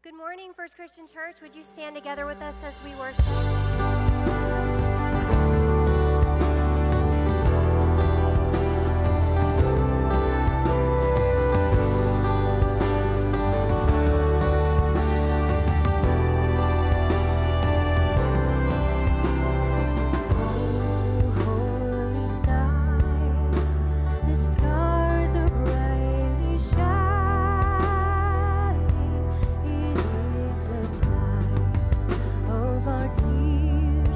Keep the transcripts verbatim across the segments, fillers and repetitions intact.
Good morning, First Christian Church. Would you stand together with us as we worship? Of our tears.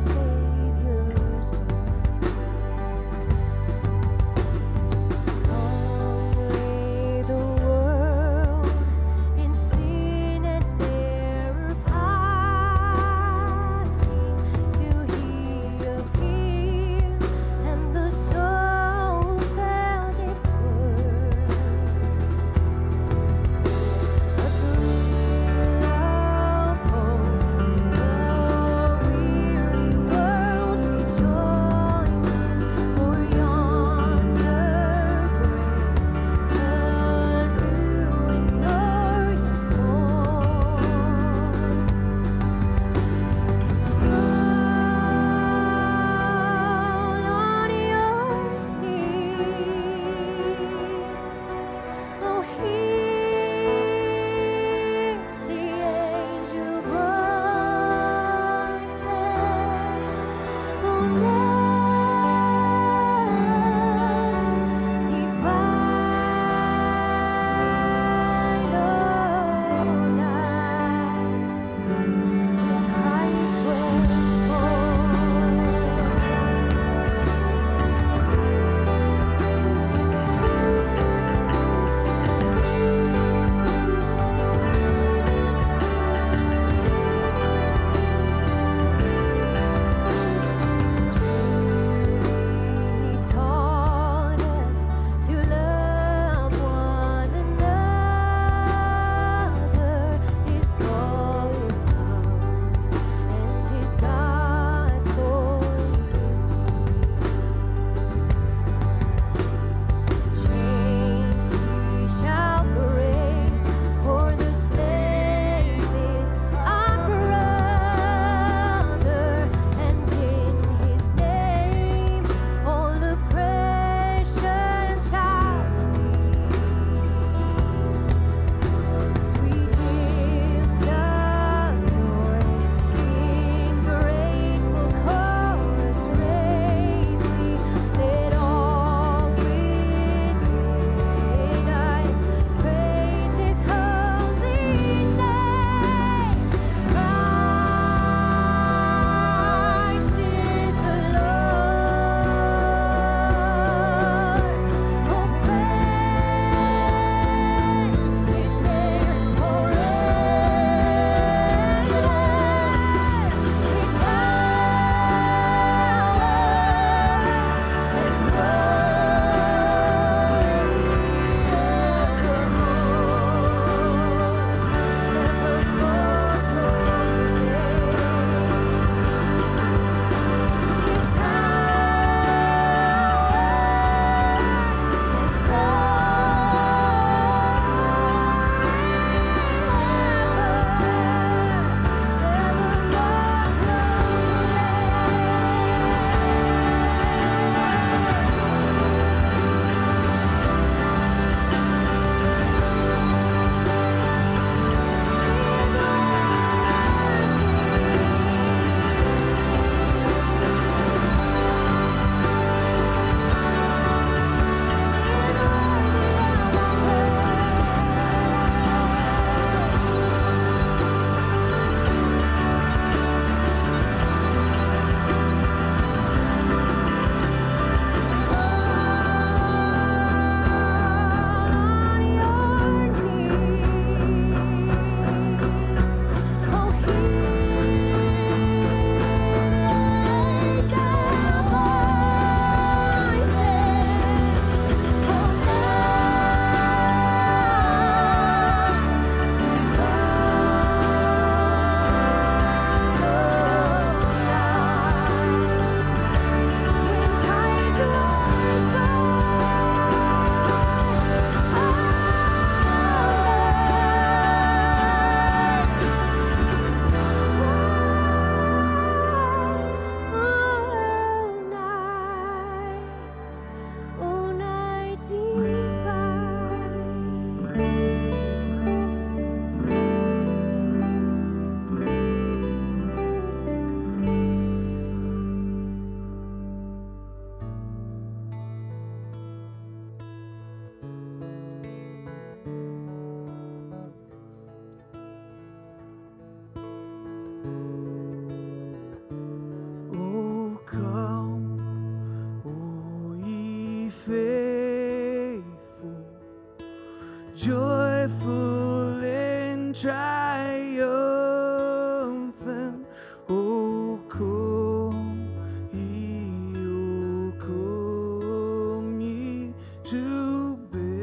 triumphant. Oh, come ye, oh, come ye to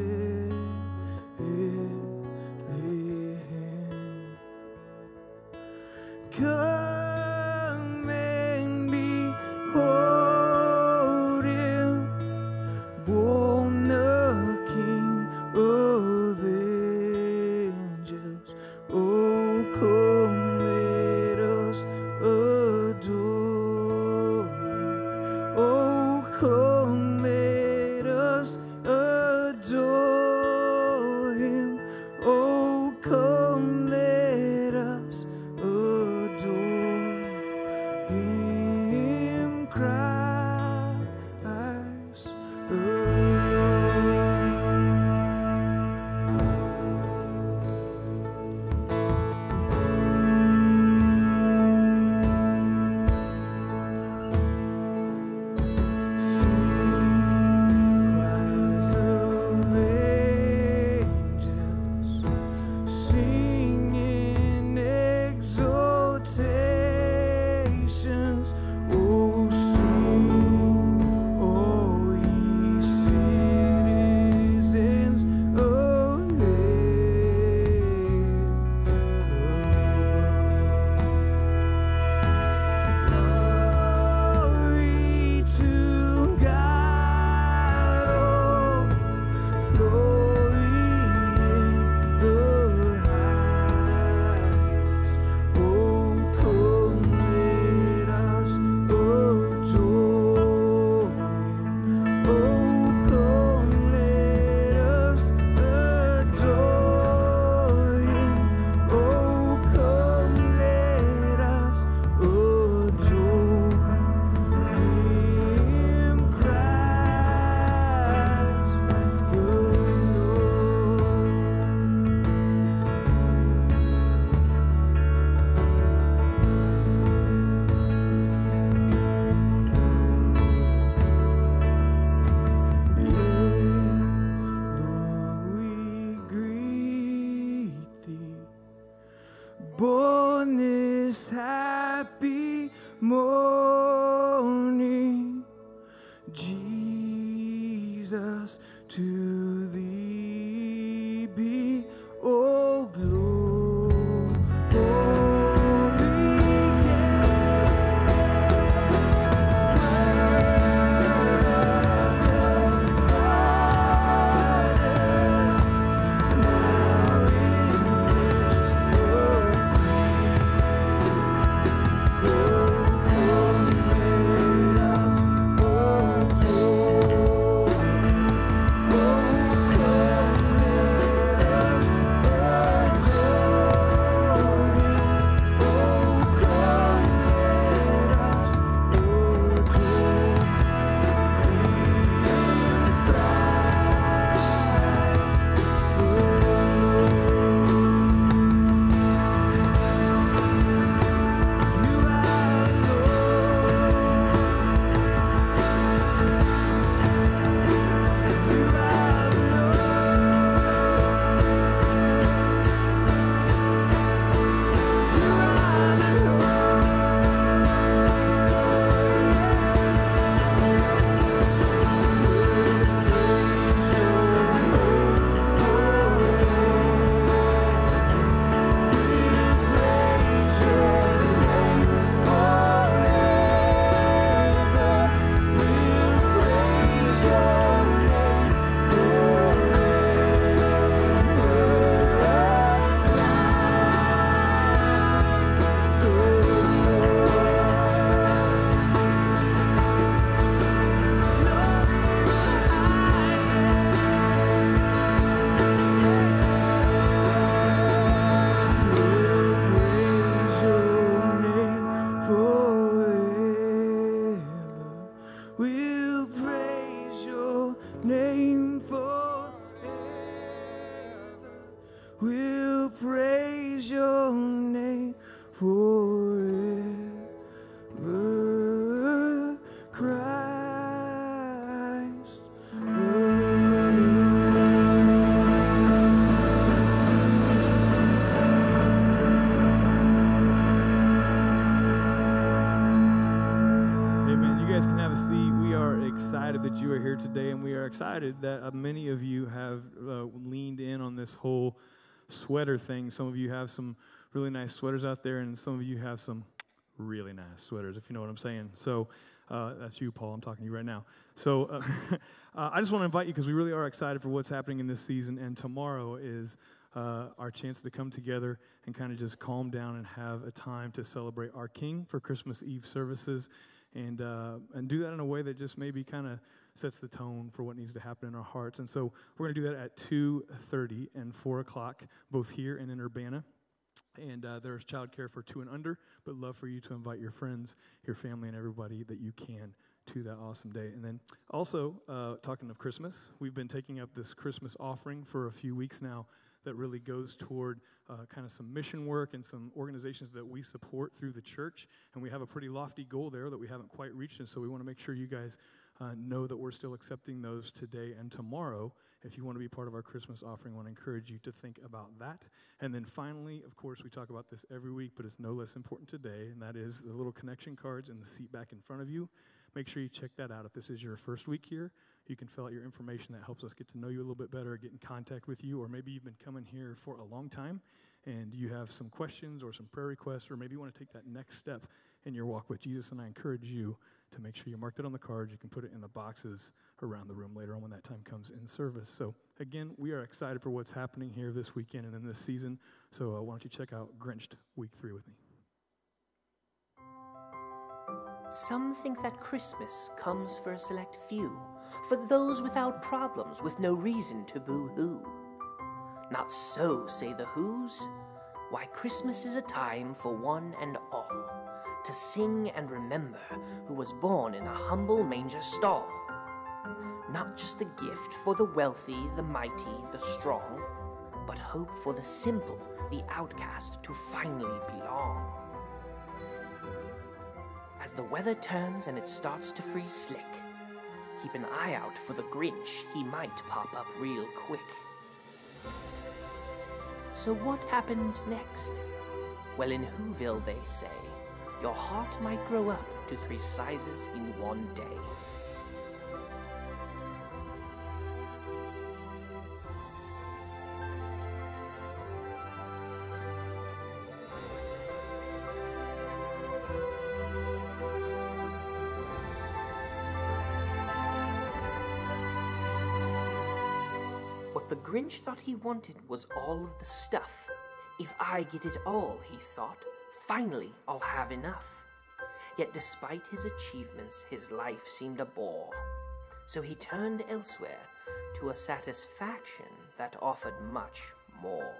Bethlehem. Come and behold him, born the King of angels. Oh, come, let us adore him. Oh, come, let us adore him. Oh, come, let us adore him, Christ the Lord. Sing choirs of angels, singing exaltations. Oh, sing, all ye citizens of heaven above. Glory to God, oh, glory in the highest. Oh, come, let us adore him. Oh, come, let us adore him. Oh, come, let us adore him, Christ the Lord. Yeah, Lord, we greet thee, born this happy morning. Jesus, to thee be all glory. We'll praise your name forever, Christ the Lord. excited that you are here today, and we are excited that uh, many of you have uh, leaned in on this whole sweater thing. Some of you have some really nice sweaters out there, and some of you have some really nice sweaters, if you know what I'm saying. So uh, that's you, Paul. I'm talking to you right now. So uh, uh, I just want to invite you because we really are excited for what's happening in this season, and tomorrow is uh, our chance to come together and kind of just calm down and have a time to celebrate our King for Christmas Eve services. And uh, and do that in a way that just maybe kind of sets the tone for what needs to happen in our hearts. And so we're going to do that at two thirty and four o'clock, both here and in Urbana. And uh, there's childcare for two and under, but love for you to invite your friends, your family, and everybody that you can to that awesome day. And then also, uh, talking of Christmas, we've been taking up this Christmas offering for a few weeks now that really goes toward uh, kind of some mission work and some organizations that we support through the church. And we have a pretty lofty goal there that we haven't quite reached, and so we want to make sure you guys uh, know that we're still accepting those today and tomorrow. If you want to be part of our Christmas offering, I want to encourage you to think about that. And then finally, of course, we talk about this every week, but it's no less important today, and that is the little connection cards in the seat back in front of you. Make sure you check that out. If this is your first week here, you can fill out your information. That helps us get to know you a little bit better, get in contact with you, or maybe you've been coming here for a long time and you have some questions or some prayer requests, or maybe you want to take that next step in your walk with Jesus, and I encourage you to make sure you mark that on the cards. You can put it in the boxes around the room later on when that time comes in service. So again, we are excited for what's happening here this weekend and in this season, so uh, why don't you check out Grinched week three with me. Some think that Christmas comes for a select few, for those without problems with no reason to boo-hoo. Not so, say the Who's. Why, Christmas is a time for one and all, to sing and remember who was born in a humble manger stall. Not just a gift for the wealthy, the mighty, the strong, but hope for the simple, the outcast to finally belong. As the weather turns and it starts to freeze slick, keep an eye out for the Grinch, he might pop up real quick. So what happens next? Well, in Whoville they say, your heart might grow up to three sizes in one day. What the Grinch thought he wanted was all of the stuff. If I get it all, he thought, finally I'll have enough. Yet despite his achievements, his life seemed a bore. So he turned elsewhere to a satisfaction that offered much more.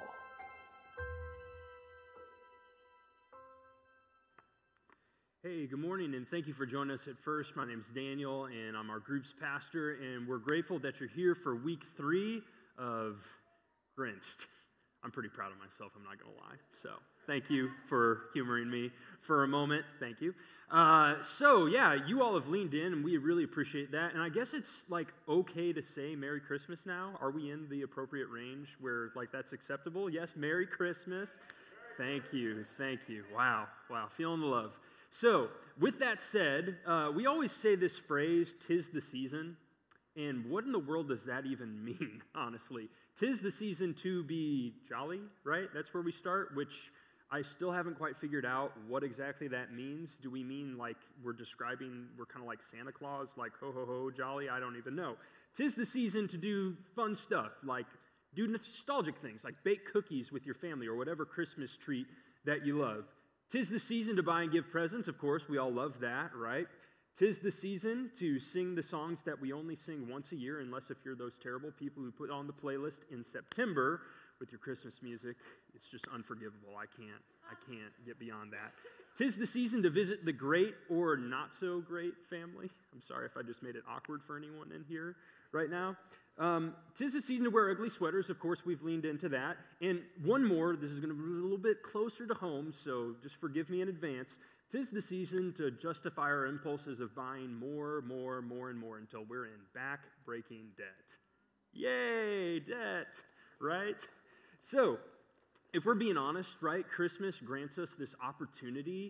Hey, good morning, and thank you for joining us at First. My name is Daniel, and I'm our group's pastor, and we're grateful that you're here for week three of Grinched. I'm pretty proud of myself, I'm not going to lie. So thank you for humoring me for a moment. Thank you. Uh, so, yeah, you all have leaned in, and we really appreciate that. And I guess it's, like, okay to say Merry Christmas now. Are we in the appropriate range where, like, that's acceptable? Yes, Merry Christmas. Thank you. Thank you. Wow. Wow. Feeling the love. So, with that said, uh, we always say this phrase, "'Tis the season." And what in the world does that even mean, honestly? 'Tis the season to be jolly, right? That's where we start, which I still haven't quite figured out what exactly that means. Do we mean like we're describing, we're kind of like Santa Claus, like ho, ho, ho, jolly? I don't even know. 'Tis the season to do fun stuff, like do nostalgic things, like bake cookies with your family or whatever Christmas treat that you love. 'Tis the season to buy and give presents. Of course, we all love that, right? 'Tis the season to sing the songs that we only sing once a year, unless if you're those terrible people who put on the playlist in September with your Christmas music. It's just unforgivable. I can't, I can't get beyond that. 'Tis the season to visit the great or not so great family. I'm sorry if I just made it awkward for anyone in here right now. Um, 'tis the season to wear ugly sweaters. Of course, we've leaned into that. And one more, this is going to be a little bit closer to home, so just forgive me in advance. 'Tis the season to justify our impulses of buying more, more, more, and more until we're in back-breaking debt. Yay, debt, right? So, if we're being honest, right, Christmas grants us this opportunity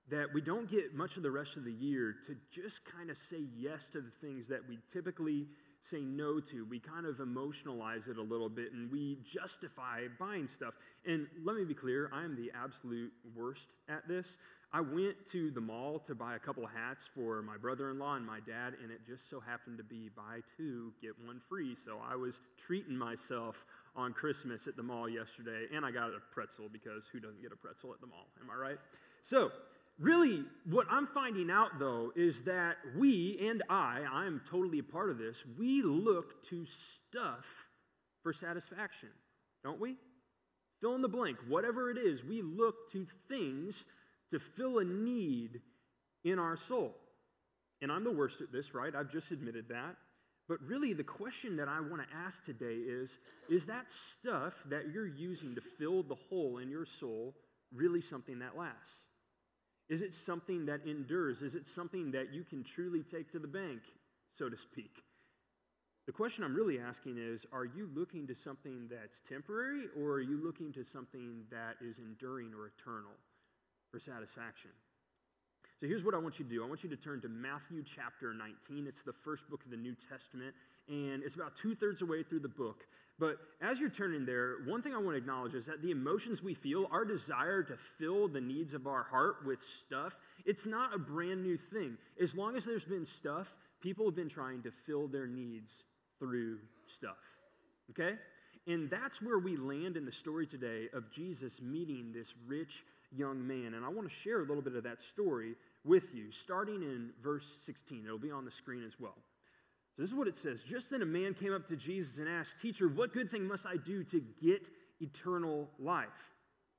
that we don't get much of the rest of the year to just kind of say yes to the things that we typically say no to. We kind of emotionalize it a little bit, and we justify buying stuff. And let me be clear, I am the absolute worst at this. I went to the mall to buy a couple hats for my brother-in-law and my dad, and it just so happened to be buy two, get one free. So I was treating myself on Christmas at the mall yesterday, and I got a pretzel because who doesn't get a pretzel at the mall? Am I right? So really, what I'm finding out, though, is that we, and I, I am totally a part of this, we look to stuff for satisfaction, don't we? Fill in the blank. Whatever it is, we look to things to fill a need in our soul. And I'm the worst at this, right? I've just admitted that. But really, the question that I want to ask today is, is that stuff that you're using to fill the hole in your soul really something that lasts? Is it something that endures? Is it something that you can truly take to the bank, so to speak? The question I'm really asking is, are you looking to something that's temporary, or are you looking to something that is enduring or eternal for satisfaction? So here's what I want you to do. I want you to turn to Matthew chapter nineteen. It's the first book of the New Testament, and it's about two-thirds of the way through the book. But as you're turning there, one thing I want to acknowledge is that the emotions we feel, our desire to fill the needs of our heart with stuff, it's not a brand new thing. As long as there's been stuff, people have been trying to fill their needs through stuff, okay? And that's where we land in the story today of Jesus meeting this rich young man. And I want to share a little bit of that story with you, starting in verse sixteen. It'll be on the screen as well. So this is what it says. Just then a man came up to Jesus and asked, "Teacher, what good thing must I do to get eternal life?"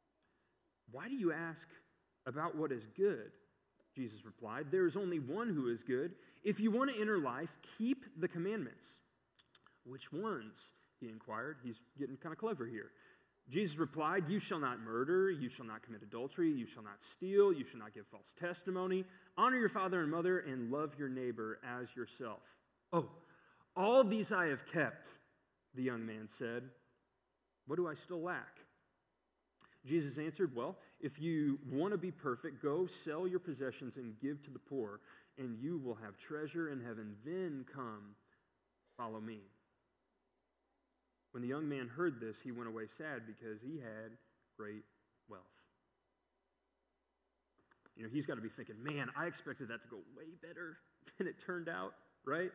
"Why do you ask about what is good?" Jesus replied. "There is only one who is good. If you want to enter life, keep the commandments." "Which ones?" he inquired. He's getting kind of clever here. Jesus replied, "You shall not murder, you shall not commit adultery, you shall not steal, you shall not give false testimony, honor your father and mother, and love your neighbor as yourself." "Oh, all these I have kept," the young man said. "What do I still lack?" Jesus answered, "Well, if you want to be perfect, go sell your possessions and give to the poor, and you will have treasure in heaven. Then come, follow me." When the young man heard this, he went away sad because he had great wealth. You know, he's got to be thinking, man, I expected that to go way better than it turned out, right?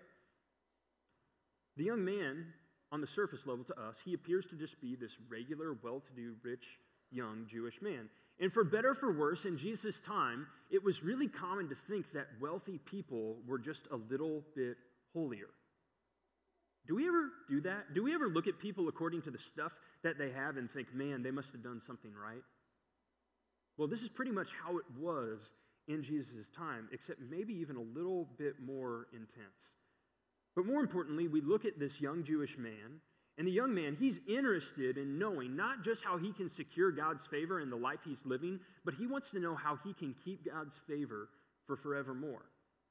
The young man, on the surface level to us, he appears to just be this regular, well-to-do, rich, young Jewish man. And for better or for worse, in Jesus' time, it was really common to think that wealthy people were just a little bit holier. Do we ever do that? Do we ever look at people according to the stuff that they have and think, man, they must have done something right? Well, this is pretty much how it was in Jesus' time, except maybe even a little bit more intense. But more importantly, we look at this young Jewish man, and the young man, he's interested in knowing not just how he can secure God's favor in the life he's living, but he wants to know how he can keep God's favor for forevermore.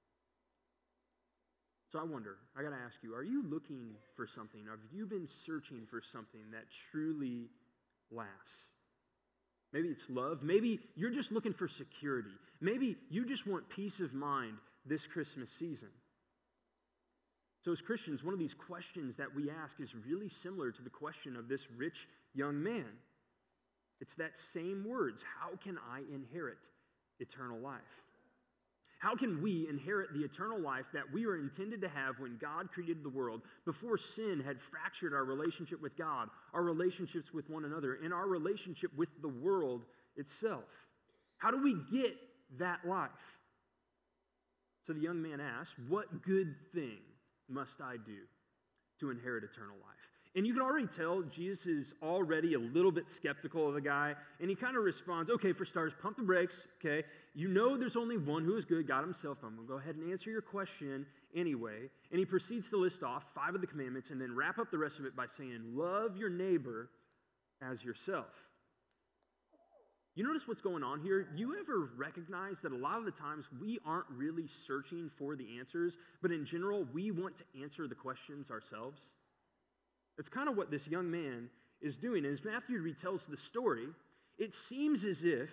So I wonder, I got to ask you, are you looking for something? Have you been searching for something that truly lasts? Maybe it's love. Maybe you're just looking for security. Maybe you just want peace of mind this Christmas season. So as Christians, one of these questions that we ask is really similar to the question of this rich young man. It's that same words. How can I inherit eternal life? How can we inherit the eternal life that we were intended to have when God created the world, before sin had fractured our relationship with God, our relationships with one another, and our relationship with the world itself? How do we get that life? So the young man asked, "What good thing must I do to inherit eternal life?" And you can already tell Jesus is already a little bit skeptical of the guy, and he kind of responds, "Okay, for starters, pump the brakes, okay? You know there's only one who is good, God himself, but I'm going to go ahead and answer your question anyway." And he proceeds to list off five of the commandments and then wrap up the rest of it by saying, "Love your neighbor as yourself." You notice what's going on here? You ever recognize that a lot of the times we aren't really searching for the answers, but in general, we want to answer the questions ourselves? That's kind of what this young man is doing. As Matthew retells the story, it seems as if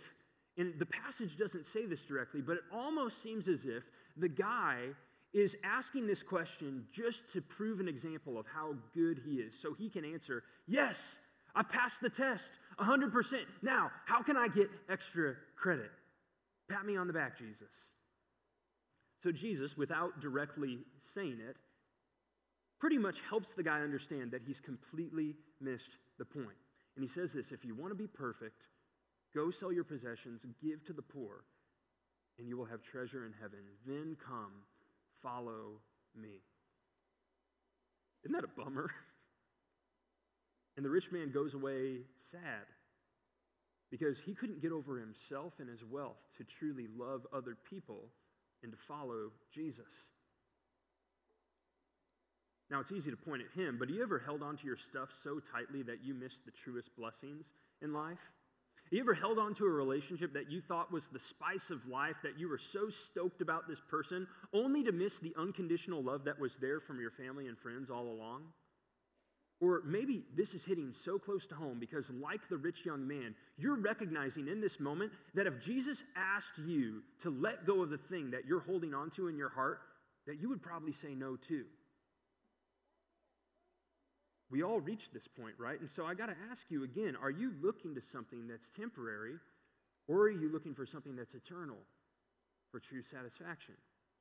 And the passage doesn't say this directly, but it almost seems as if the guy is asking this question just to prove an example of how good he is, so he can answer, yes, I've passed the test, one hundred percent. Now, how can I get extra credit? Pat me on the back, Jesus. So Jesus, without directly saying it, pretty much helps the guy understand that he's completely missed the point. And he says this, if you want to be perfect, go sell your possessions, give to the poor, and you will have treasure in heaven. Then come, follow me. Isn't that a bummer? And the rich man goes away sad because he couldn't get over himself and his wealth to truly love other people and to follow Jesus. Now, it's easy to point at him, but have you ever held onto your stuff so tightly that you missed the truest blessings in life? You ever held on to a relationship that you thought was the spice of life, that you were so stoked about this person, only to miss the unconditional love that was there from your family and friends all along? Or maybe this is hitting so close to home because, like the rich young man, you're recognizing in this moment that if Jesus asked you to let go of the thing that you're holding on to in your heart, that you would probably say no to. We all reach this point, right? And so I got to ask you again, are you looking to something that's temporary, or are you looking for something that's eternal for true satisfaction?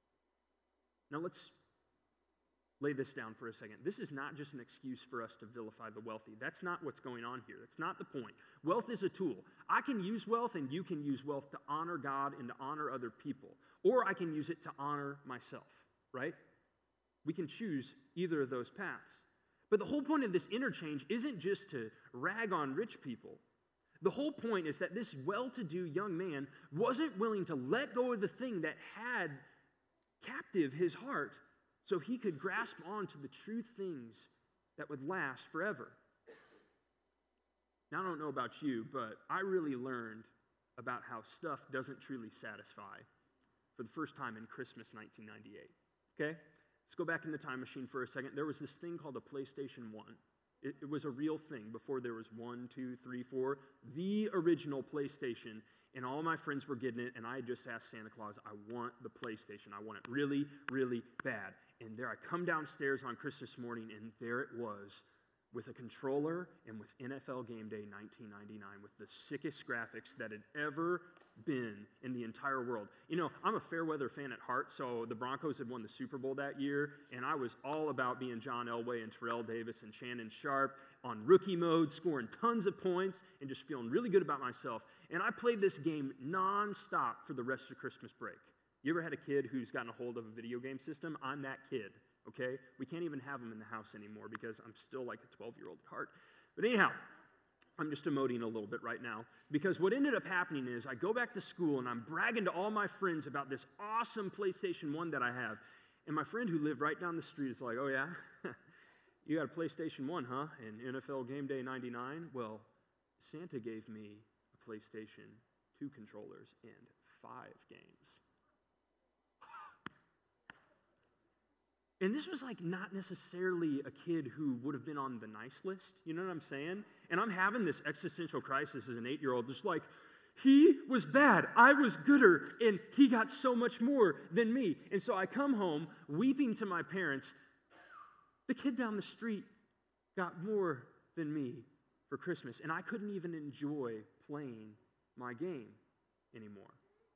Now let's lay this down for a second. This is not just an excuse for us to vilify the wealthy. That's not what's going on here. That's not the point. Wealth is a tool. I can use wealth and you can use wealth to honor God and to honor other people. Or I can use it to honor myself, right? We can choose either of those paths. But the whole point of this interchange isn't just to rag on rich people. The whole point is that this well-to-do young man wasn't willing to let go of the thing that had captive his heart so he could grasp onto the true things that would last forever. Now, I don't know about you, but I really learned about how stuff doesn't truly satisfy for the first time in Christmas nineteen ninety-eight, okay? Let's go back in the time machine for a second. There was this thing called a PlayStation one. It, it was a real thing before there was one, two, three, four. The original PlayStation, and all my friends were getting it, and I just asked Santa Claus, I want the PlayStation. I want it really, really bad. And there I come downstairs on Christmas morning, and there it was with a controller and with N F L Game Day nineteen ninety-nine with the sickest graphics that had ever been in the entire world. You know, I'm a fair weather fan at heart, so the Broncos had won the Super Bowl that year, and I was all about being John Elway and Terrell Davis and Shannon Sharp on rookie mode, scoring tons of points and just feeling really good about myself. And I played this game nonstop for the rest of Christmas break. You ever had a kid who's gotten a hold of a video game system? I'm that kid, okay? We can't even have them in the house anymore because I'm still like a twelve-year-old at heart. But anyhow, I'm just emoting a little bit right now because what ended up happening is I go back to school and I'm bragging to all my friends about this awesome PlayStation one that I have. And my friend who lived right down the street is like, oh yeah? You got a PlayStation one, huh? And N F L Game Day ninety-nine? Well, Santa gave me a PlayStation two controllers and five games. And this was like not necessarily a kid who would have been on the nice list, you know what I'm saying? And I'm having this existential crisis as an eight-year-old, just like, he was bad, I was gooder, and he got so much more than me. And so I come home weeping to my parents, the kid down the street got more than me for Christmas, and I couldn't even enjoy playing my game anymore.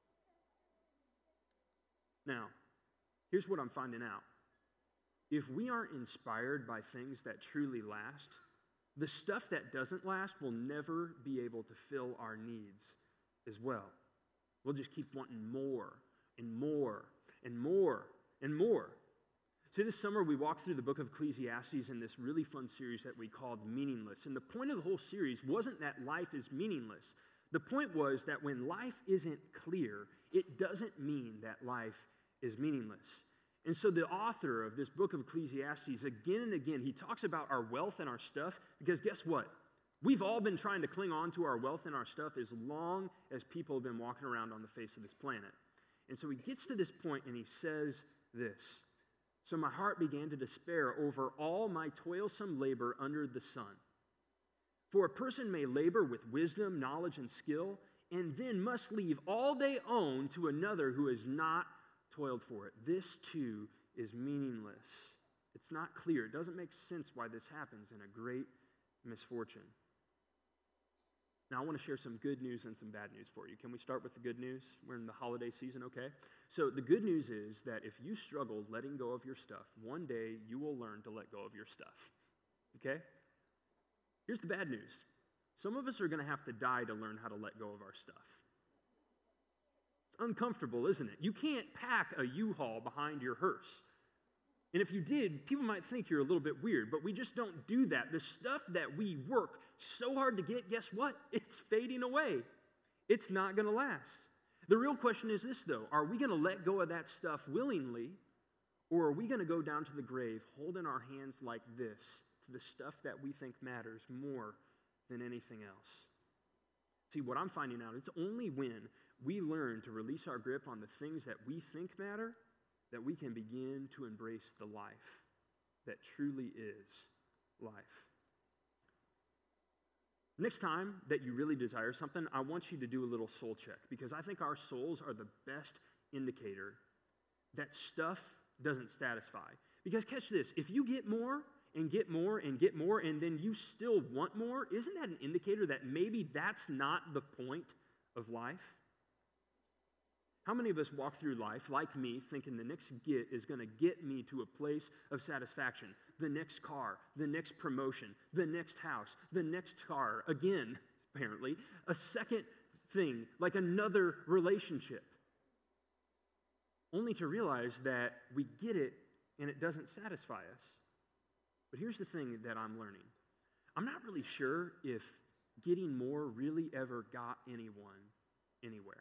Now, here's what I'm finding out. If we aren't inspired by things that truly last, the stuff that doesn't last will never be able to fill our needs as well. We'll just keep wanting more and more and more and more. See, this summer we walked through the book of Ecclesiastes in this really fun series that we called Meaningless. And the point of the whole series wasn't that life is meaningless. The point was that when life isn't clear, it doesn't mean that life is meaningless. And so the author of this book of Ecclesiastes, again and again, he talks about our wealth and our stuff, because guess what? We've all been trying to cling on to our wealth and our stuff as long as people have been walking around on the face of this planet. And so he gets to this point and he says this, so my heart began to despair over all my toilsome labor under the sun. For a person may labor with wisdom, knowledge, and skill, and then must leave all they own to another who has not toiled for it. This too is meaningless. It's not clear. It doesn't make sense why this happens in a great misfortune. Now, I want to share some good news and some bad news for you. Can we start with the good news? We're in the holiday season, okay? So the good news is that if you struggle letting go of your stuff, one day you will learn to let go of your stuff, okay? Here's the bad news. Some of us are going to have to die to learn how to let go of our stuff. It's uncomfortable, isn't it? You can't pack a U-Haul behind your hearse. And if you did, people might think you're a little bit weird, but we just don't do that. The stuff that we work so hard to get, guess what? It's fading away. It's not going to last. The real question is this, though. Are we going to let go of that stuff willingly, or are we going to go down to the grave holding our hands like this to the stuff that we think matters more than anything else? See, what I'm finding out, it's only when we learn to release our grip on the things that we think matter that we can begin to embrace the life that truly is life. Next time that you really desire something, I want you to do a little soul check, because I think our souls are the best indicator that stuff doesn't satisfy. Because catch this, if you get more and get more and get more and then you still want more, isn't that an indicator that maybe that's not the point of life? How many of us walk through life, like me, thinking the next get is going to get me to a place of satisfaction? The next car, the next promotion, the next house, the next car, again, apparently, a second thing, like another relationship. Only to realize that we get it and it doesn't satisfy us. But here's the thing that I'm learning. I'm not really sure if getting more really ever got anyone anywhere.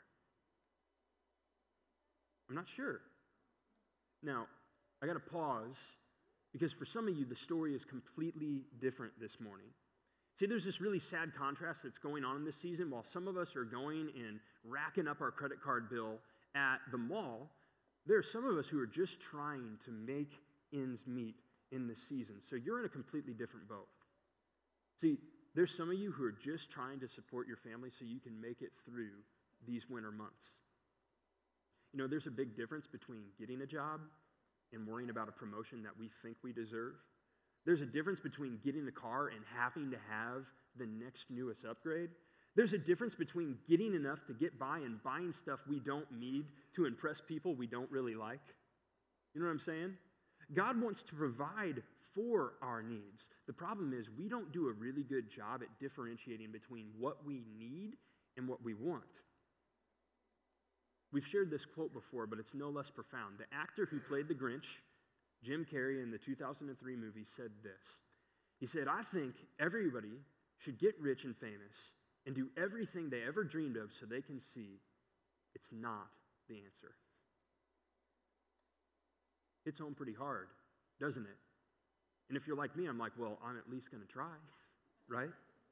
I'm not sure. Now, I got to pause, because for some of you, the story is completely different this morning. See, there's this really sad contrast that's going on in this season. While some of us are going and racking up our credit card bill at the mall, there are some of us who are just trying to make ends meet in this season. So you're in a completely different boat. See, there's some of you who are just trying to support your family so you can make it through these winter months. You know, there's a big difference between getting a job and worrying about a promotion that we think we deserve. There's a difference between getting a car and having to have the next newest upgrade. There's a difference between getting enough to get by and buying stuff we don't need to impress people we don't really like. You know what I'm saying? God wants to provide for our needs. The problem is we don't do a really good job at differentiating between what we need and what we want. We've shared this quote before, but it's no less profound. The actor who played the Grinch, Jim Carrey, in the two thousand three movie, said this. He said, "I think everybody should get rich and famous and do everything they ever dreamed of so they can see it's not the answer." Hits home pretty hard, doesn't it? And if you're like me, I'm like, well, I'm at least going to try, right?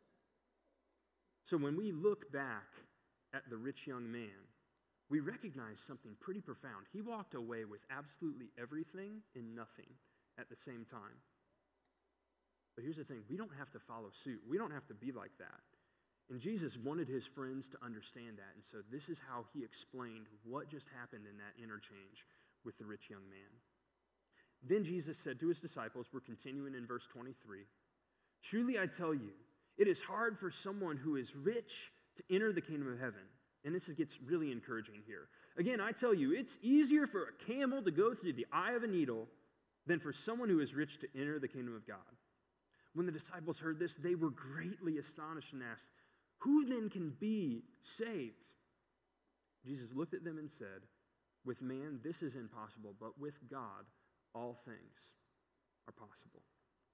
So when we look back at the rich young man, we recognize something pretty profound. He walked away with absolutely everything and nothing at the same time. But here's the thing, we don't have to follow suit. We don't have to be like that. And Jesus wanted his friends to understand that. And so this is how he explained what just happened in that interchange with the rich young man. Then Jesus said to his disciples, we're continuing in verse twenty-three, "Truly I tell you, it is hard for someone who is rich to enter the kingdom of heaven." And this gets really encouraging here. Again, I tell you, it's easier for a camel to go through the eye of a needle than for someone who is rich to enter the kingdom of God. When the disciples heard this, they were greatly astonished and asked, "Who then can be saved?" Jesus looked at them and said, "With man this is impossible, but with God all things are possible."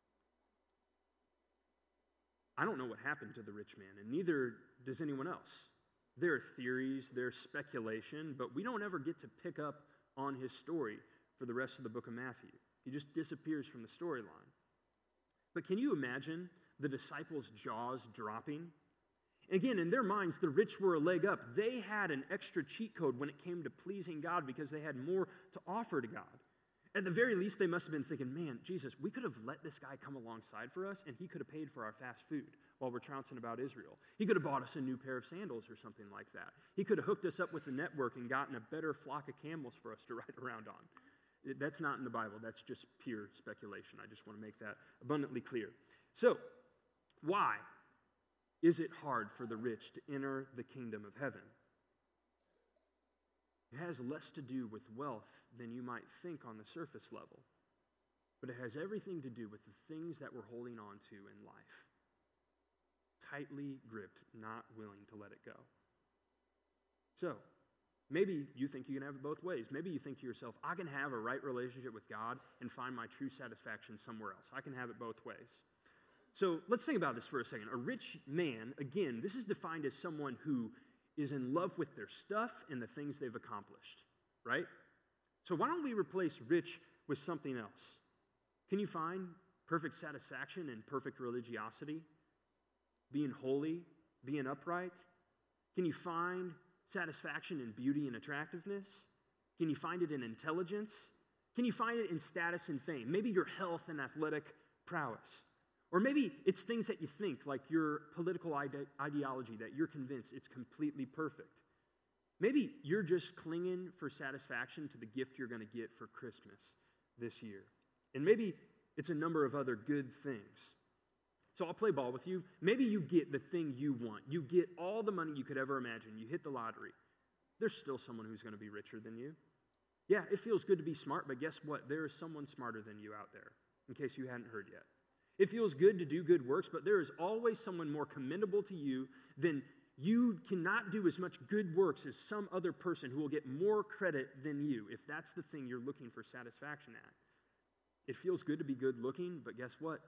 I don't know what happened to the rich man, and neither does anyone else. There are theories, there's speculation, but we don't ever get to pick up on his story for the rest of the book of Matthew. He just disappears from the storyline. But can you imagine the disciples' jaws dropping? Again, in their minds, the rich were a leg up. They had an extra cheat code when it came to pleasing God because they had more to offer to God. At the very least, they must have been thinking, man, Jesus, we could have let this guy come alongside for us and he could have paid for our fast food. while we're trouncing about Israel. He could have bought us a new pair of sandals or something like that. He could have hooked us up with the network and gotten a better flock of camels for us to ride around on. That's not in the Bible. That's just pure speculation. I just want to make that abundantly clear. So, why is it hard for the rich to enter the kingdom of heaven? It has less to do with wealth than you might think on the surface level, but it has everything to do with the things that we're holding on to in life. Tightly gripped, not willing to let it go. So, maybe you think you can have it both ways. Maybe you think to yourself, I can have a right relationship with God and find my true satisfaction somewhere else. I can have it both ways. So let's think about this for a second. A rich man, again, this is defined as someone who is in love with their stuff and the things they've accomplished, right? So why don't we replace rich with something else? Can you find perfect satisfaction and perfect religiosity? Being holy, being upright? Can you find satisfaction in beauty and attractiveness? Can you find it in intelligence? Can you find it in status and fame? Maybe your health and athletic prowess. Or maybe it's things that you think, like your political ide- ideology, that you're convinced it's completely perfect. Maybe you're just clinging for satisfaction to the gift you're going to get for Christmas this year. And maybe it's a number of other good things. So I'll play ball with you. Maybe you get the thing you want. You get all the money you could ever imagine. You hit the lottery. There's still someone who's going to be richer than you. Yeah, it feels good to be smart, but guess what? There is someone smarter than you out there, in case you hadn't heard yet. It feels good to do good works, but there is always someone more commendable to you than you cannot do as much good works as some other person who will get more credit than you, if that's the thing you're looking for satisfaction at. It feels good to be good looking, but guess what?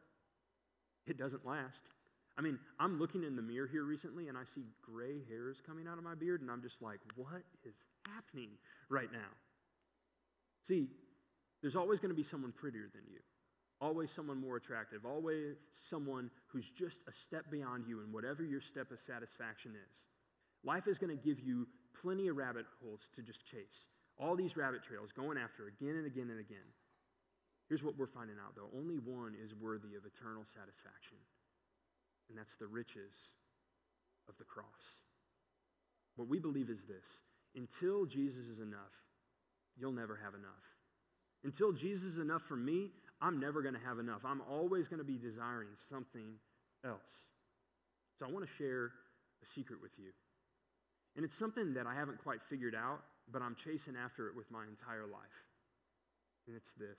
It doesn't last. I mean, I'm looking in the mirror here recently, and I see gray hairs coming out of my beard, and I'm just like, what is happening right now? See, there's always going to be someone prettier than you. Always someone more attractive, always someone who's just a step beyond you in whatever your step of satisfaction is. Life is going to give you plenty of rabbit holes to just chase. All these rabbit trails going after again and again and again. Here's what we're finding out, though. Only one is worthy of eternal satisfaction, and that's the riches of the cross. What we believe is this: until Jesus is enough, you'll never have enough. Until Jesus is enough for me, I'm never going to have enough. I'm always going to be desiring something else. So I want to share a secret with you. And it's something that I haven't quite figured out, but I'm chasing after it with my entire life. And it's this: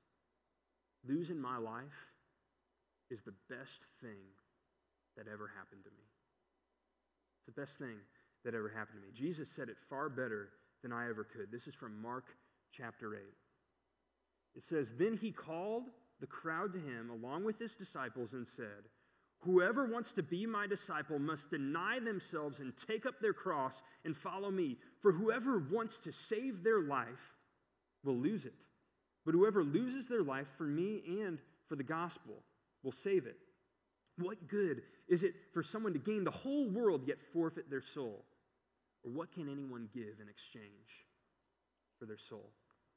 losing my life is the best thing that ever happened to me. It's the best thing that ever happened to me. Jesus said it far better than I ever could. This is from Mark chapter eight. It says, "Then he called the crowd to him along with his disciples and said, 'Whoever wants to be my disciple must deny themselves and take up their cross and follow me. For whoever wants to save their life will lose it. But whoever loses their life for me and for the gospel will save it. What good is it for someone to gain the whole world yet forfeit their soul? Or what can anyone give in exchange for their soul?'"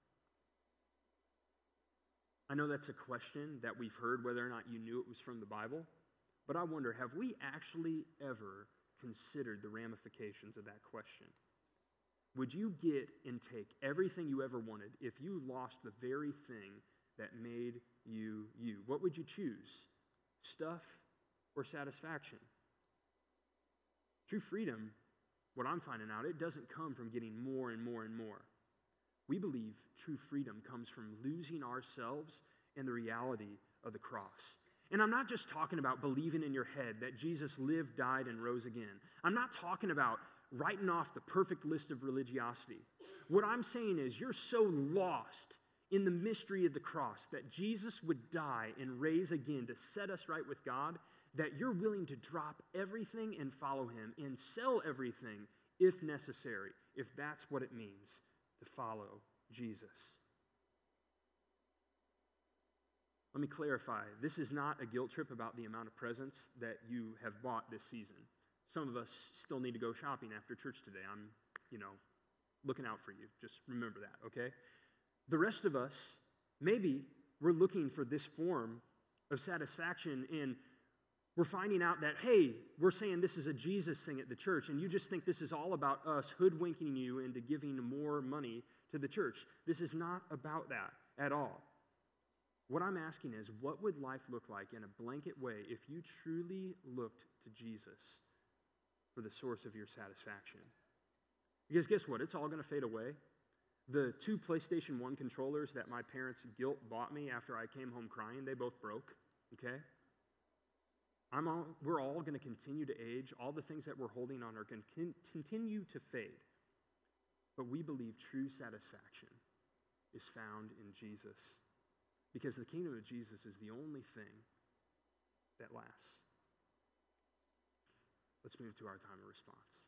I know that's a question that we've heard, whether or not you knew it was from the Bible, but I wonder, have we actually ever considered the ramifications of that question? Would you get and take everything you ever wanted if you lost the very thing that made you you? What would you choose? Stuff or satisfaction? True freedom, what I'm finding out, it doesn't come from getting more and more and more. We believe true freedom comes from losing ourselves and the reality of the cross. And I'm not just talking about believing in your head that Jesus lived, died, and rose again. I'm not talking about writing off the perfect list of religiosity. What I'm saying is you're so lost in the mystery of the cross that Jesus would die and raise again to set us right with God, that you're willing to drop everything and follow him and sell everything if necessary, if that's what it means to follow Jesus. Let me clarify. This is not a guilt trip about the amount of presents that you have bought this season. Some of us still need to go shopping after church today. I'm, you know, looking out for you. Just remember that, okay? The rest of us, maybe we're looking for this form of satisfaction, and We're finding out that, hey, we're saying this is a Jesus thing at the church, and you just think this is all about us hoodwinking you into giving more money to the church. This is not about that at all. What I'm asking is, what would life look like in a blanket way if you truly looked to Jesus for the source of your satisfaction? Because guess what? It's all going to fade away. The two PlayStation one controllers that my parents' guilt bought me after I came home crying, they both broke, okay? I'm all, we're all going to continue to age. All the things that we're holding on are going to continue to fade. But we believe true satisfaction is found in Jesus, because the kingdom of Jesus is the only thing that lasts. Let's move to our time of response.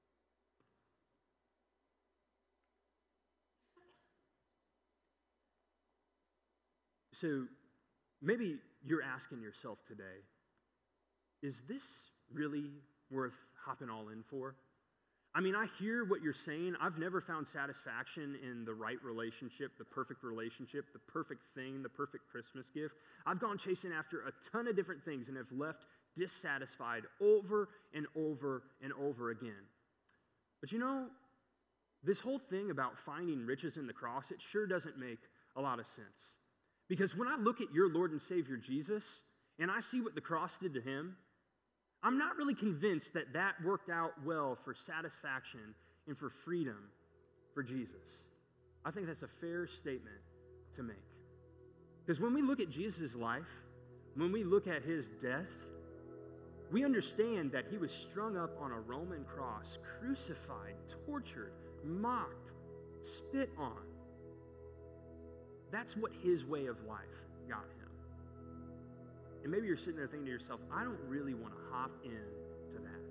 So maybe you're asking yourself today, is this really worth hopping all in for? I mean, I hear what you're saying. I've never found satisfaction in the right relationship, the perfect relationship, the perfect thing, the perfect Christmas gift. I've gone chasing after a ton of different things and have left dissatisfied over and over and over again. But you know, this whole thing about finding riches in the cross, it sure doesn't make a lot of sense. Because when I look at your Lord and Savior Jesus, and I see what the cross did to him, I'm not really convinced that that worked out well for satisfaction and for freedom for Jesus. I think that's a fair statement to make. Because when we look at Jesus' life, when we look at his death, we understand that he was strung up on a Roman cross, crucified, tortured, mocked, spit on. That's what his way of life got him. And maybe you're sitting there thinking to yourself, I don't really want to hop into that.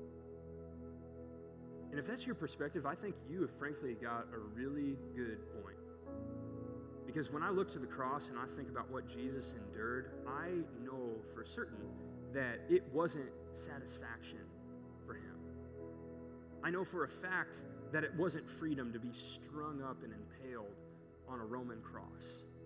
And if that's your perspective, I think you have frankly got a really good point. Because when I look to the cross and I think about what Jesus endured, I know for certain that it wasn't satisfaction for him. I know for a fact that it wasn't freedom to be strung up and impaled on a Roman cross.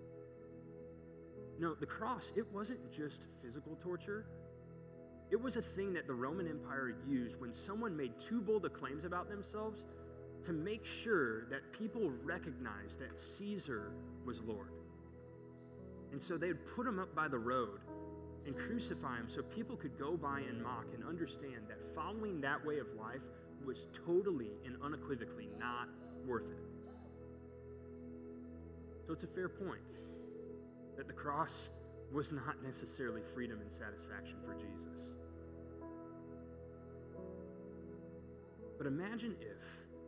No, the cross, it wasn't just physical torture. It was a thing that the Roman Empire used when someone made too bold of claims about themselves to make sure that people recognized that Caesar was Lord. And so they would put him up by the road and crucify him so people could go by and mock and understand that following that way of life was totally and unequivocally not worth it. So it's a fair point that the cross was not necessarily freedom and satisfaction for Jesus. But imagine if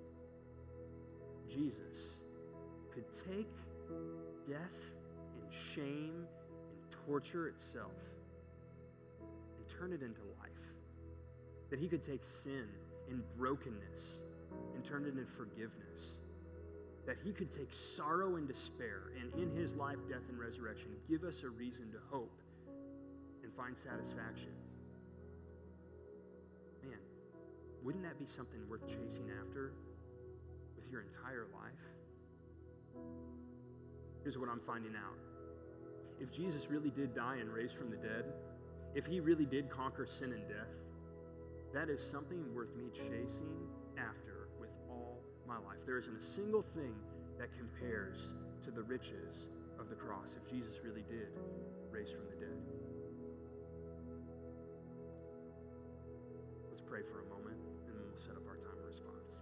Jesus could take death and shame and torture itself and turn it into life. That he could take sin and brokenness and turn it into forgiveness. That he could take sorrow and despair and in his life, death, and resurrection give us a reason to hope and find satisfaction. Man, wouldn't that be something worth chasing after with your entire life? Here's what I'm finding out. If Jesus really did die and raise from the dead, if he really did conquer sin and death, that is something worth me chasing after with all my life. There isn't a single thing that compares to the riches of the cross if Jesus really did raise from the dead. Let's pray for a moment, and then we'll set up our time of response.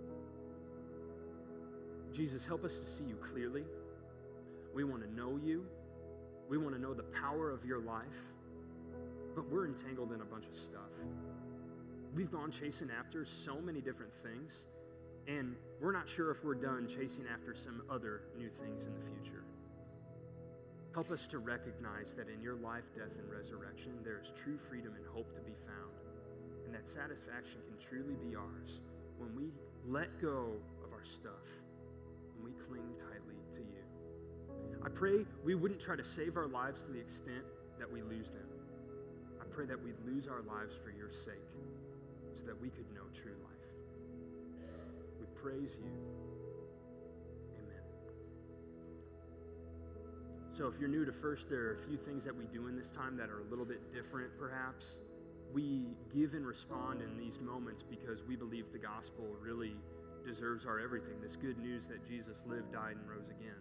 Jesus, help us to see you clearly. We want to know you. We want to know the power of your life, but we're entangled in a bunch of stuff. We've gone chasing after so many different things, and we're not sure if we're done chasing after some other new things in the future. Help us to recognize that in your life, death, and resurrection, there is true freedom and hope to be found, and that satisfaction can truly be ours when we let go of our stuff, when we cling tightly to you. I pray we wouldn't try to save our lives to the extent that we lose them. I pray that we'd lose our lives for your sake so that we could know true life. We praise you. Amen. So if you're new to First, there are a few things that we do in this time that are a little bit different, perhaps. We give and respond in these moments because we believe the gospel really deserves our everything, this good news that Jesus lived, died, and rose again.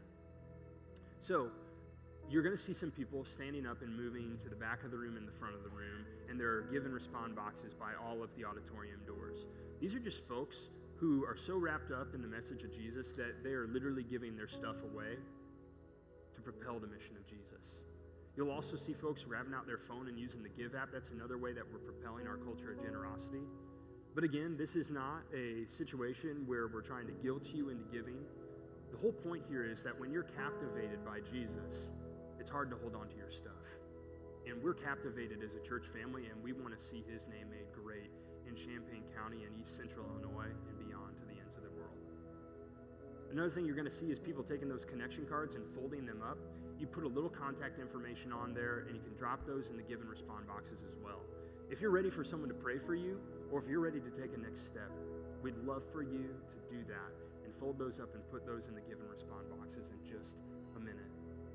So you're going to see some people standing up and moving to the back of the room and the front of the room, and there are give and respond boxes by all of the auditorium doors. These are just folks who are so wrapped up in the message of Jesus that they are literally giving their stuff away to propel the mission of Jesus. You'll also see folks grabbing out their phone and using the Give app. That's another way that we're propelling our culture of generosity. But again, this is not a situation where we're trying to guilt you into giving. The whole point here is that when you're captivated by Jesus, it's hard to hold on to your stuff. And we're captivated as a church family, and we want to see his name made great in Champaign County and East Central Illinois and beyond to the ends of the world. Another thing you're going to see is people taking those connection cards and folding them up. You put a little contact information on there, and you can drop those in the give and respond boxes as well. If you're ready for someone to pray for you, or if you're ready to take a next step, we'd love for you to do that and fold those up and put those in the give and respond boxes in just a minute.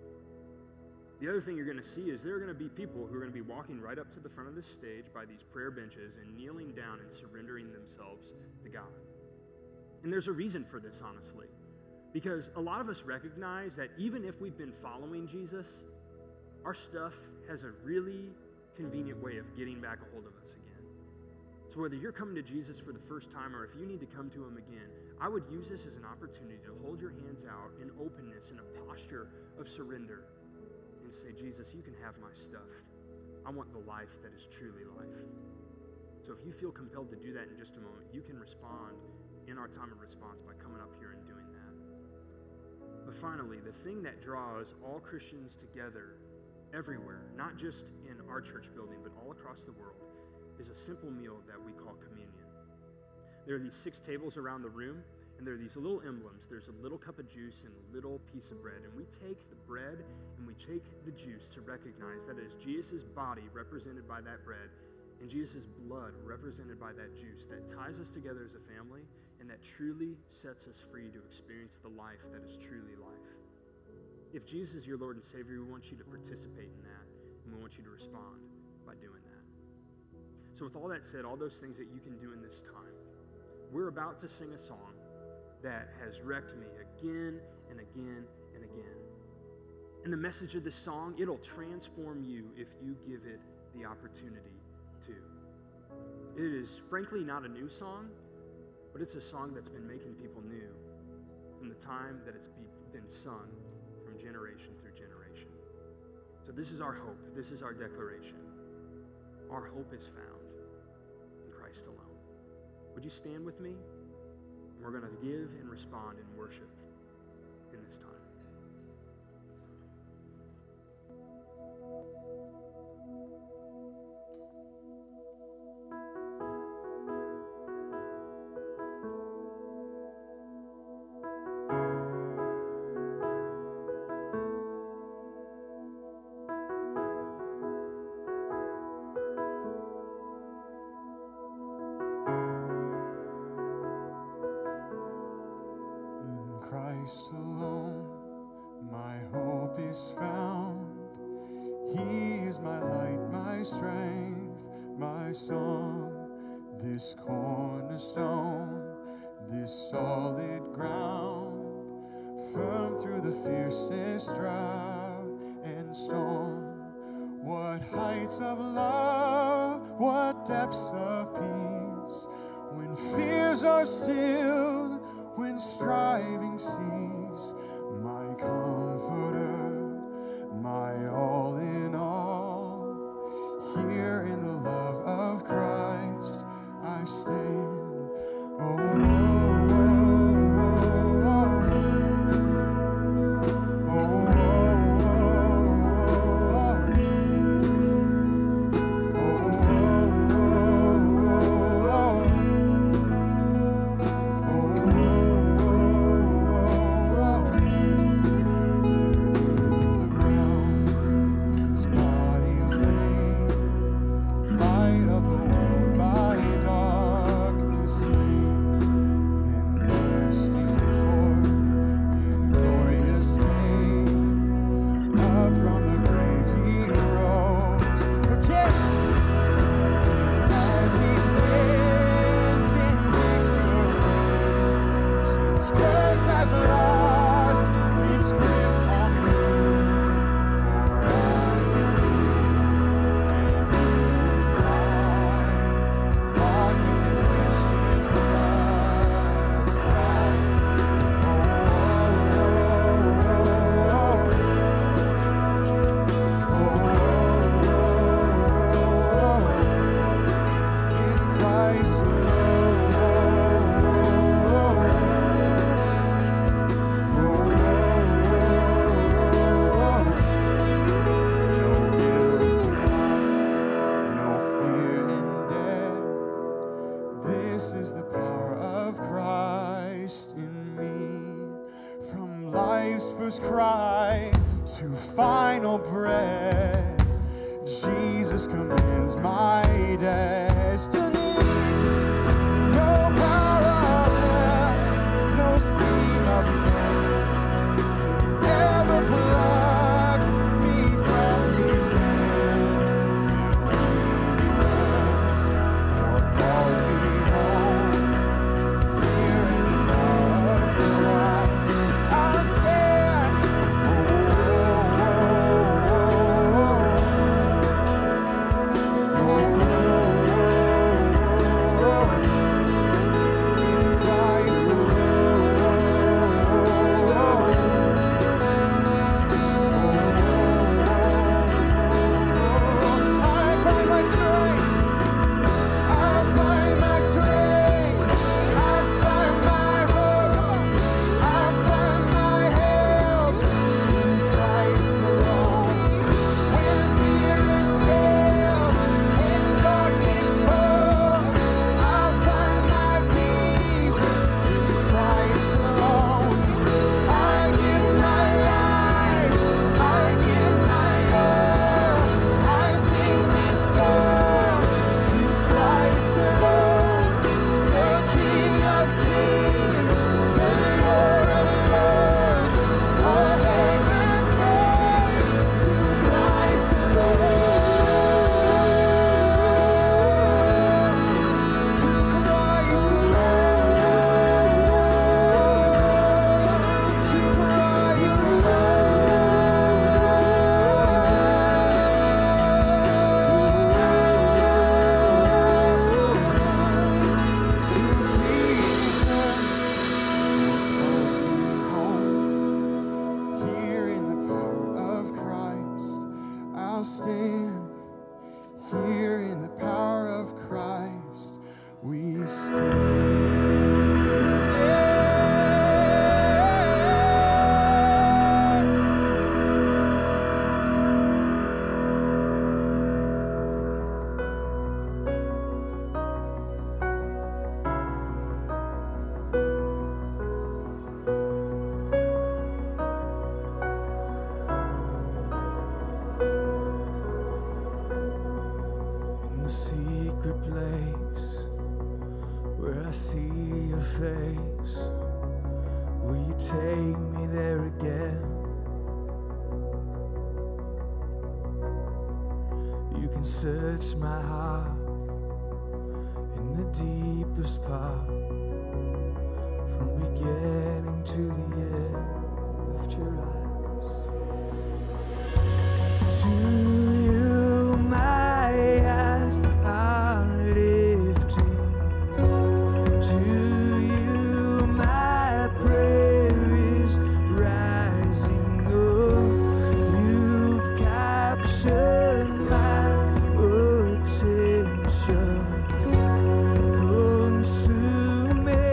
The other thing you're going to see is there are going to be people who are going to be walking right up to the front of this stage by these prayer benches and kneeling down and surrendering themselves to God. And there's a reason for this, honestly. Because a lot of us recognize that even if we've been following Jesus, our stuff has a really convenient way of getting back a hold of us again. So whether you're coming to Jesus for the first time or if you need to come to him again, I would use this as an opportunity to hold your hands out in openness, in a posture of surrender, and say, Jesus, you can have my stuff. I want the life that is truly life. So if you feel compelled to do that in just a moment, you can respond in our time of response by coming up here and doing that. But finally, the thing that draws all Christians together everywhere, not just in our church building, but all across the world, is a simple meal that we call communion. There are these six tables around the room, and there are these little emblems. There's a little cup of juice and a little piece of bread, and we take the bread and we take the juice to recognize that it is Jesus' body represented by that bread and Jesus' blood represented by that juice that ties us together as a family and that truly sets us free to experience the life that is truly life. If Jesus is your Lord and Savior, we want you to participate in that, and we want you to respond by doing that. So with all that said, all those things that you can do in this time, we're about to sing a song that has wrecked me again and again and again. And the message of this song, it'll transform you if you give it the opportunity to. It is frankly not a new song, but it's a song that's been making people new from the time that it's be, been sung from generation through generation. So this is our hope. This is our declaration. Our hope is found in Christ alone. Would you stand with me? We're going to give and respond in worship in this time. Christ alone, my hope is found. He is my light, my strength, my song. This cornerstone, this solid ground, firm through the fiercest drought and storm. What heights of love, what depths of peace, when fears are stilled, when striving cease, my comforter, my all in all. Here in the love of Christ I stand. Oh, oh, oh, oh, oh, oh, oh, oh, oh, oh. His curse has lost its grip on me. For I am His, and He is mine. Bought with the precious blood of Christ. Oh, oh, oh, oh, oh, in Christ cry to final breath. Jesus commands my destiny. No power of hell, no scheme of man ever pluck me from His hand till He returns or calls me home. Here in the power of Christ, I'll stand. I'll stand. Here in the power of Christ we stand. The secret place where I see your face, will you take me there again? You can search my heart in the deepest part, from beginning to the end. Lift your eyes to you, my eyes are lifting to you, my prayer is rising up. You've captured my attention. Consume me,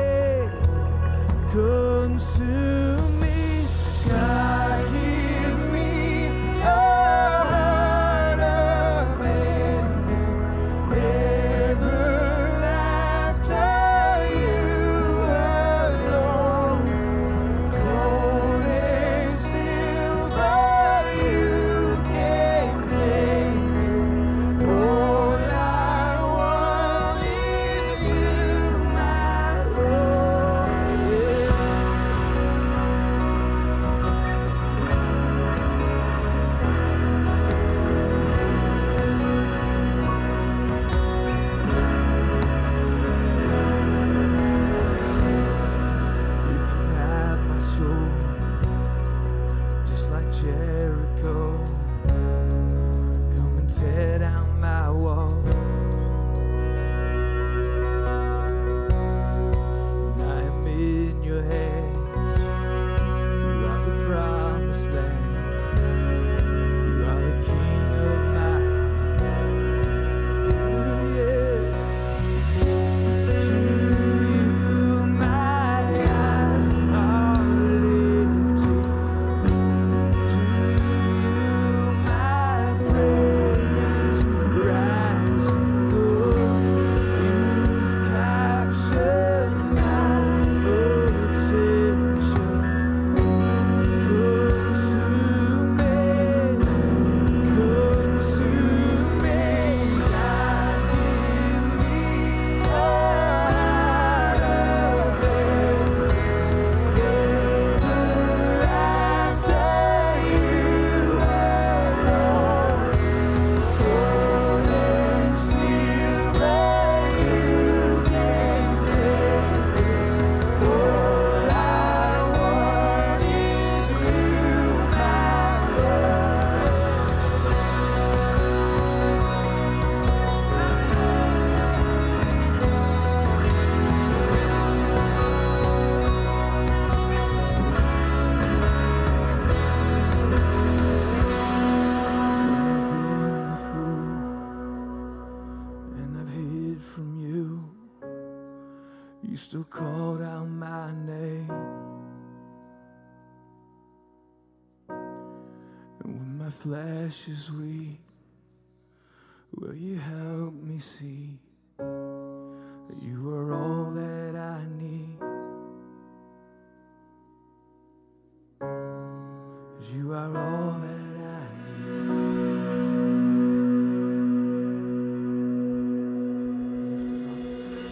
consume me, God, give me your heart abandoned, ever after you alone. Gold and silver you can take it, all I want is you, my Lord. Yeah. my flesh is weak, will you help me see that you are all that I need? You are all that I need. Lift it up.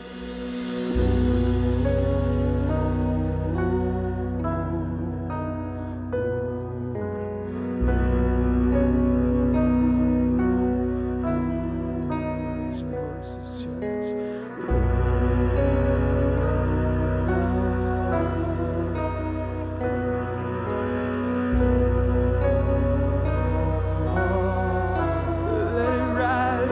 Raise your voices, church. Let it ride,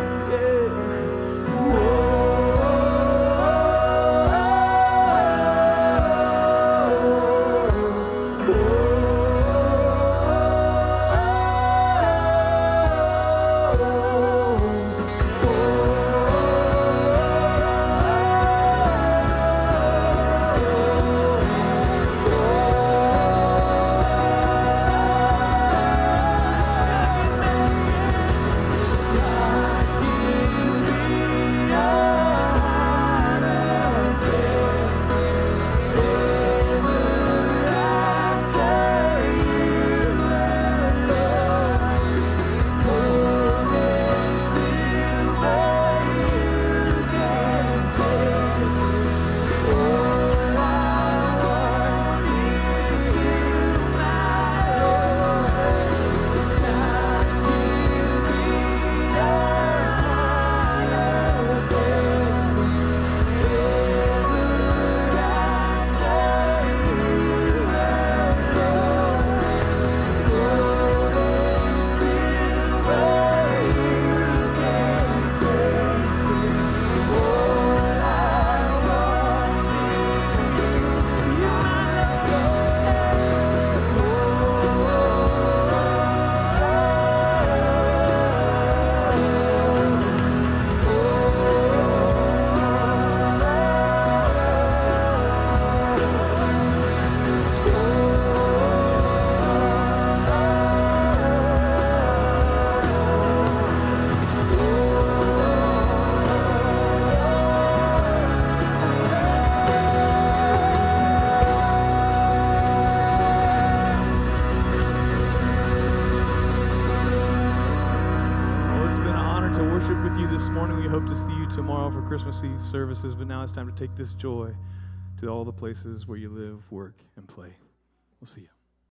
With you this morning. We hope to see you tomorrow for Christmas Eve services, but now it's time to take this joy to all the places where you live, work, and play. We'll see you.